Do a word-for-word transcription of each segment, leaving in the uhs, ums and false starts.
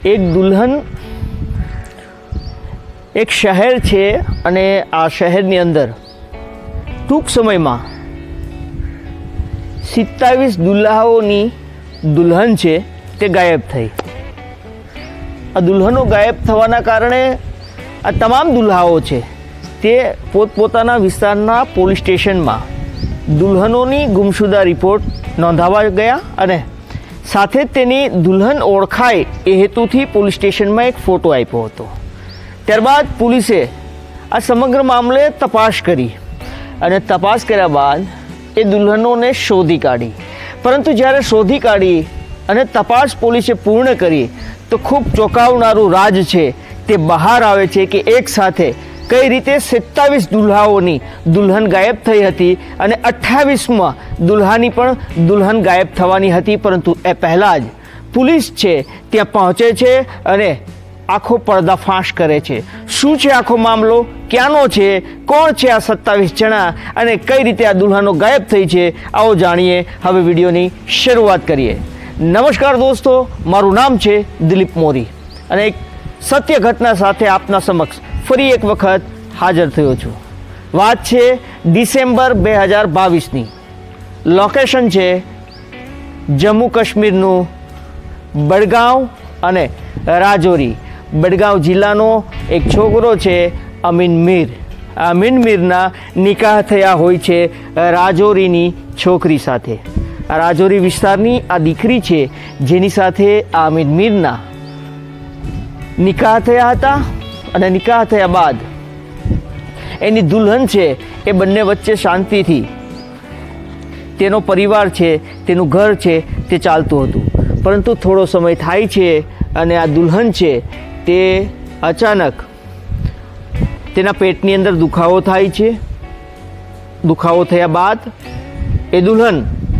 એક દુલ્હન એક શહેર છે અને આ શહેરની અંદર ટૂંક સમયમાં સિત્તાવીસ દુલ્હાઓની દુલ્હન છે તે ગાયબ થઈ। આ દુલ્હનો ગાયબ થવાના કારણે આ તમામ દુલ્હાઓ છે તે પોતપોતાના વિસ્તારના પોલીસ સ્ટેશનમાં દુલ્હનોની ગુમશુદા રિપોર્ટ નોંધાવા ગયા અને સાથે જ તેની દુલ્હન ઓળખાય એ હેતુથી પોલીસ સ્ટેશનમાં એક ફોટો આપ્યો હતો। ત્યારબાદ પોલીસે આ સમગ્ર મામલે તપાસ કરી અને તપાસ કર્યા બાદ એ દુલ્હનોને શોધી કાઢી, પરંતુ જ્યારે શોધી કાઢી અને તપાસ પોલીસે પૂર્ણ કરી તો ખૂબ ચોંકાવનારું રાજ છે તે બહાર આવે છે કે એક સાથે કઈ રીતે સત્તાવીસ દુલ્હાઓની દુલ્હન ગાયબ થઈ હતી અને અઠ્ઠાવીસમાં દુલ્હાની પણ દુલ્હન ગાયબ થવાની હતી, પરંતુ એ પહેલાં જ પોલીસ છે ત્યાં પહોંચે છે અને આખો પર્દાફાશ કરે છે। શું છે આખો મામલો, ક્યાંનો છે, કોણ છે આ સત્તાવીસ જણા અને કઈ રીતે આ દુલ્હનો ગાયબ થઈ છે, આવો જાણીએ। હવે વિડીયોની શરૂઆત કરીએ। નમસ્કાર દોસ્તો, મારું નામ છે દિલીપ મોરી અને એક સત્ય ઘટના સાથે આપના સમક્ષ ફરી એક વખત હાજર થયો છું। વાત છે ડિસેમ્બર બે હજાર બાવીસની। લોકેશન છે જમ્મુ કાશ્મીરનું બડગાંવ અને રાજૌરી। બડગાંવ જિલ્લાનો એક છોકરો છે અમીન મીર। અમીન મીરના નિકાહ થયા હોય છે રાજૌરીની છોકરી સાથે। આ રાજૌરી વિસ્તારની આ દીકરી છે જેની સાથે આ અમીન મીરના નિકાહ થયા હતા અને નિકાહ થયા બાદ એની દુલ્હન છે એ બંને વચ્ચે શાંતિથી તેનો પરિવાર છે, તેનું ઘર છે તે ચાલતું હતું, પરંતુ થોડો સમય થાય છે અને આ દુલ્હન છે તે અચાનક તેના પેટની અંદર દુખાવો થાય છે। દુખાવો થયા બાદ એ દુલ્હન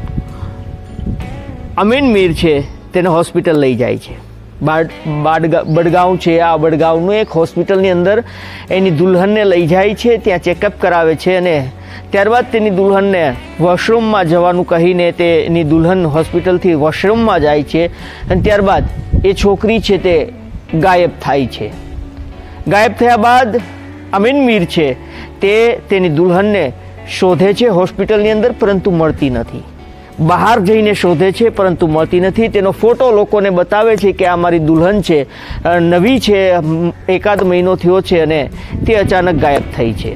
અમીન મીર છે તેને હોસ્પિટલ લઈ જાય છે। બડગાંવ છે, આ બડગાંવનું એક હોસ્પિટલની અંદર એની દુલ્હનને લઈ જાય છે, ત્યાં ચેકઅપ કરાવે છે અને ત્યારબાદ તેની દુલ્હનને વોશરૂમમાં જવાનું કહીને તેની દુલ્હન હોસ્પિટલથી વોશરૂમમાં જાય છે અને ત્યારબાદ એ છોકરી છે તે ગાયબ થાય છે। ગાયબ થયા બાદ અમીન મીર છે તે તેની દુલ્હનને શોધે છે હોસ્પિટલની અંદર, પરંતુ મળતી નથી। બહાર જઈને શોધે છે પરંતુ મળતી નથી। તેનો ફોટો લોકોને બતાવે છે કે આ મારી દુલ્હન છે, નવી છે, એકાદ મહિનો થયો છે અને તે અચાનક ગાયબ થઈ છે।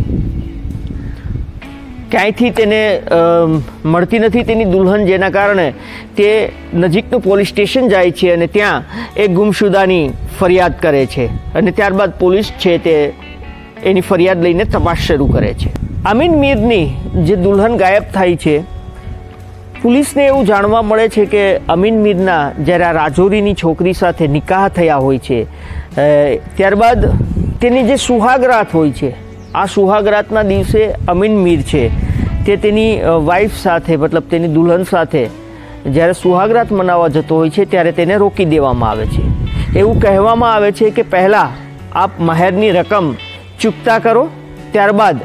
ક્યાંયથી તેને મળતી નથી તેની દુલ્હન, જેના કારણે તે નજીકનું પોલીસ સ્ટેશન જાય છે અને ત્યાં એ ગુમશુદાની ફરિયાદ કરે છે અને ત્યારબાદ પોલીસ છે તે એની ફરિયાદ લઈને તપાસ શરૂ કરે છે। અમીન મીરની જે દુલ્હન ગાયબ થાય છે, પોલીસને એવું જાણવા મળે છે કે અમીન મીરના જ્યારે આ રાજૌરીની છોકરી સાથે નિકાહ થયા હોય છે ત્યારબાદ તેની જે સુહાગરાત હોય છે, આ સુહાગરાતના દિવસે અમીન મીર છે તે તેની વાઈફ સાથે મતલબ તેની દુલ્હન સાથે જ્યારે સુહાગરાત મનાવવા જતો હોય છે ત્યારે તેને રોકી દેવામાં આવે છે। એવું કહેવામાં આવે છે કે પહેલાં આપ મહેરની રકમ ચૂકતા કરો, ત્યારબાદ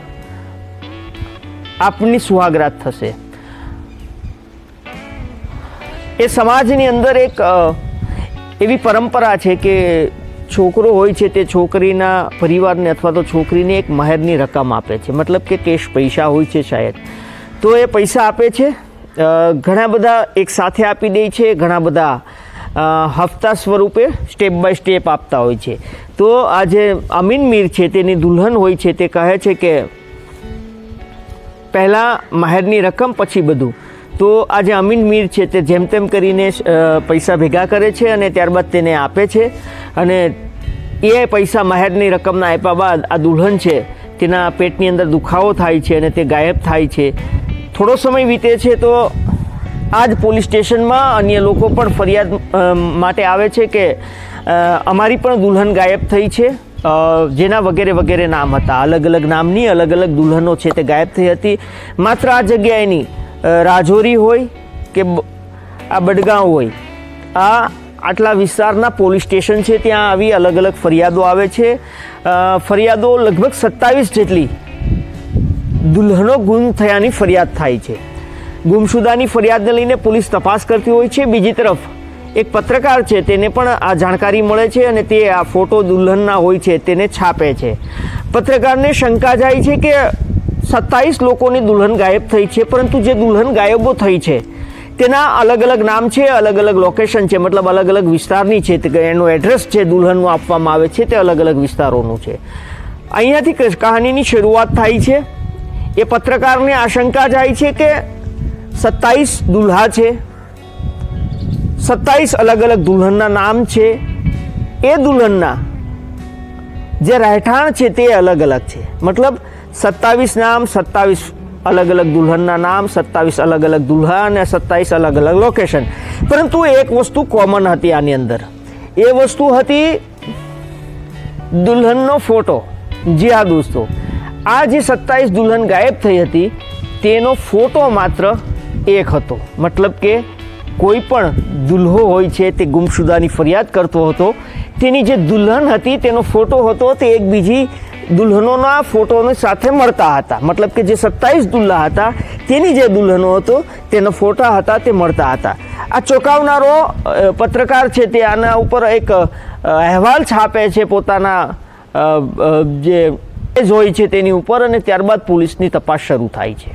આપની સુહાગરાત થશે। એ સમાજની અંદર એક એવી પરંપરા છે કે છોકરો હોય છે તે છોકરીના પરિવારને અથવા તો છોકરીને એક મહેરની રકમ આપે છે, મતલબ કે કેશ પૈસા હોય છે શાયદ, તો એ પૈસા આપે છે। ઘણા બધા એક સાથે આપી દે છે, ઘણા બધા હપ્તા સ્વરૂપે સ્ટેપ બાય સ્ટેપ આપતા હોય છે। તો આ જે અમીન મીર છે તેની દુલ્હન હોય છે તે કહે છે કે પહેલાં મહેરની રકમ પછી બધું। તો આ જે અમીન મીર છે તે જેમ તેમ કરીને પૈસા ભેગા કરે છે અને ત્યારબાદ તેને આપે છે અને એ પૈસા મહેરની રકમના આપ્યા બાદ આ દુલ્હન છે તેના પેટની અંદર દુખાવો થાય છે અને તે ગાયબ થાય છે। થોડો સમય વીતે છે તો આ જ પોલીસ સ્ટેશનમાં અન્ય લોકો પણ ફરિયાદ માટે આવે છે કે અમારી પણ દુલ્હન ગાયબ થઈ છે, જેના વગેરે વગેરે નામ હતા। અલગ અલગ નામની અલગ અલગ દુલ્હનો છે તે ગાયબ થઈ હતી। માત્ર આ જગ્યાએની રાજૌરી હોય કે આ બડગાંવ હોય, આ આટલા વિસ્તારના પોલીસ સ્ટેશન છે ત્યાં આવી અલગ અલગ ફરિયાદો આવે છે। ફરિયાદો લગભગ સત્તાવીસ જેટલી દુલ્હનો ગુમ થયાની ફરિયાદ થાય છે। ગુમશુદાની ફરિયાદને લઈને પોલીસ તપાસ કરતી હોય છે। બીજી તરફ એક પત્રકાર છે તેને પણ આ જાણકારી મળે છે અને તે આ ફોટો દુલ્હનના હોય છે તેને છાપે છે. પત્રકારને શંકા જાય છે કે સત્તાવીસ લોકોની દુલ્હન ગાયબ થઈ છે, પરંતુ જે દુલ્હન ગાયબો થઈ છે તેના અલગ અલગ નામ છે, અલગ અલગ લોકેશન છે, મતલબ અલગ અલગ વિસ્તારની છે, એનું એડ્રેસ છે દુલ્હનનું આપવામાં આવે છે તે અલગ અલગ વિસ્તારોનું છે. અહીંયાથી કહાનીની શરૂઆત થાય છે. એ પત્રકારને આશંકા જાય છે કે સત્તાવીસ દુલ્હા છે, સત્તાવીસ અલગ અલગ દુલ્હનના નામ છે, એ દુલ્હનના જે રહેઠાણ છે તે અલગ અલગ છે. મતલબ સત્તાવીસ નામ, સત્તાવીસ અલગ અલગ દુલ્હનના નામ, સત્તાવીસ અલગ અલગ દુલ્હા અને સત્તાવીસ અલગ અલગ લોકેશન. પરંતુ એક વસ્તુ કોમન હતી આની અંદર. એ વસ્તુ હતી દુલ્હનનો ફોટો. જી હા દોસ્તો, આ જે સત્તાવીસ દુલ્હન ગાયબ થઈ હતી તેનો ફોટો માત્ર એક હતો. મતલબ કે કોઈ પણ દુલ્હો હોય છે તે ગુમશુદાની ફરિયાદ કરતો હતો, તેની જે દુલ્હન હતી તેનો ફોટો હતો તે એક બીજી દુલ્હનોના ફોટોની સાથે મળતા હતા. મતલબ કે જે સત્તાવીસ દુલ્હા હતા તેની જે દુલ્હનો હતો તેના ફોટા હતા તે મળતા હતા. આ ચોંકાવનારો પત્રકાર છે તે આના ઉપર એક અહેવાલ છાપે છે પોતાના જે હોય છે તેની ઉપર, અને ત્યારબાદ પોલીસની તપાસ શરૂ થાય છે.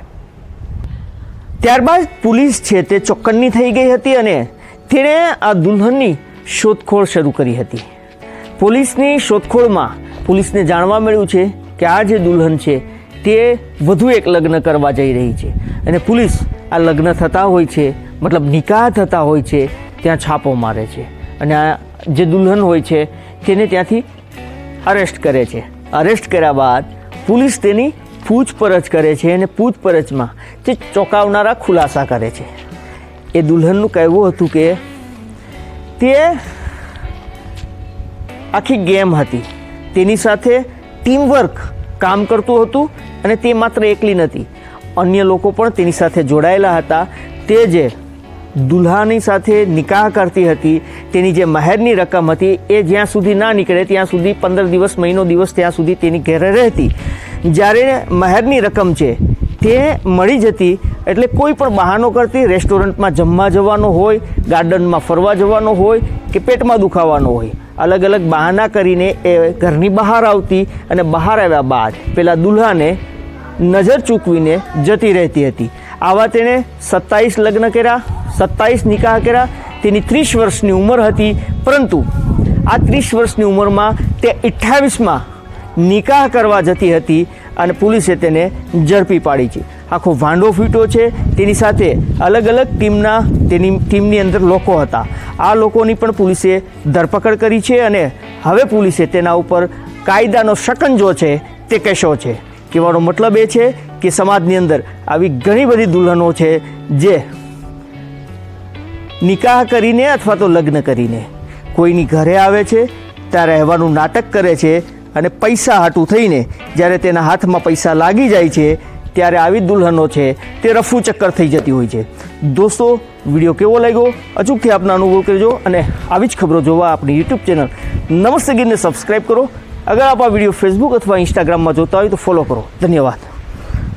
ત્યારબાદ પોલીસ છે તે ચોક્કન્ની થઈ ગઈ હતી અને તેણે આ દુલ્હનની શોધખોળ શરૂ કરી હતી. પોલીસની શોધખોળમાં પોલીસને જાણવા મળ્યું છે કે આ જે દુલ્હન છે તે વધુ એક લગ્ન કરવા જઈ રહી છે અને પોલીસ આ લગ્ન થતા હોય છે, મતલબ નિકાહ થતા હોય છે, ત્યાં છાપો મારે છે અને આ જે દુલ્હન હોય છે તેને ત્યાંથી અરેસ્ટ કરે છે. અરેસ્ટ કર્યા બાદ પોલીસ તેની પૂછપરછ કરે છે અને પૂછપરછમાં તે ચોંકાવનારા ખુલાસા કરે છે. એ દુલ્હનનું કહેવું હતું કે તે આખી ગેમ હતી, તેની સાથે ટીમવર્ક કામ કરતું હતું અને તે માત્ર એકલી નથી, અન્ય લોકો પણ તેની સાથે જોડાયેલા હતા. તે જે દુલ્હાની સાથે નિકાહ કરતી હતી તેની જે મહેરની રકમ હતી એ જ્યાં સુધી ના નીકળે ત્યાં સુધી પંદર દિવસ મહિનો દિવસ ત્યાં સુધી તેની ઘરે રહેતી. જ્યારે મહેરની રકમ છે તે મળી જતી એટલે કોઈ પણ બહાનો કરતી, રેસ્ટોરન્ટમાં જમવા જવાનો હોય, ગાર્ડનમાં ફરવા જવાનો હોય કે પેટમાં દુખાવાનો હોય, અલગ અલગ બહાના કરીને એ ઘરની બહાર આવતી અને બહાર આવ્યા બાદ પેલા દુલ્હાને નજર ચૂકવીને જતી રહેતી હતી. આવા તેણે સત્તાવીસ લગ્ન કર્યા, સત્તાવીસ નિકાહ કર્યા. તેની ત્રીસ વર્ષની ઉંમર હતી, પરંતુ આ ત્રીસ વર્ષની ઉંમરમાં તે અઠ્ઠાવીસમાં નિકાહ કરવા જતી હતી અને પોલીસે તેને ઝડપી પાડી છે. આખો ભાંડો ફૂટ્યો છે. તેની સાથે અલગ અલગ ટીમના તેની ટીમની અંદર લોકો હતા. આ લોકોની પણ પોલીસે ધરપકડ કરી છે અને હવે પોલીસે તેના ઉપર કાયદાનો શકંજો છે તે કહેશો છે. કહેવાનો મતલબ એ છે કે સમાજની અંદર આવી ઘણી બધી દુલ્હનો છે જે નિકાહ કરીને અથવા તો લગ્ન કરીને કોઈની ઘરે આવે છે, ત્યાં રહેવાનું નાટક કરે છે અને પૈસા હાટું થઈને જ્યારે તેના હાથમાં પૈસા લાગી જાય છે ત્યારે આવી દુલ્હનો છે તે રફુ ચક્કર થઈ જતી હોય છે. દોસ્તો, વિડીયો કેવો લાગ્યો અચૂકથી આપના અનુભવ કરજો અને આવી જ ખબરો જોવા આપણી યુટ્યુબ ચેનલ નમસ્તે ગીરને સબસ્ક્રાઈબ કરો. અગર આપ આ વિડીયો ફેસબુક અથવા ઇન્સ્ટાગ્રામમાં જોતા હોય તો ફોલો કરો. ધન્યવાદ.